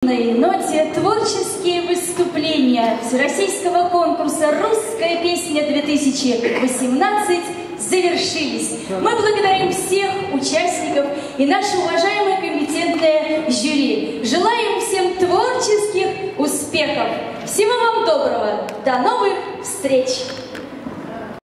позитивной ноте творческие выступления Всероссийского конкурса «Русская песня-2018» завершились. Мы благодарим всех участников и наше уважаемое компетентное жюри. Желаем всем творческих успехов. Всего вам доброго. До новых встреч!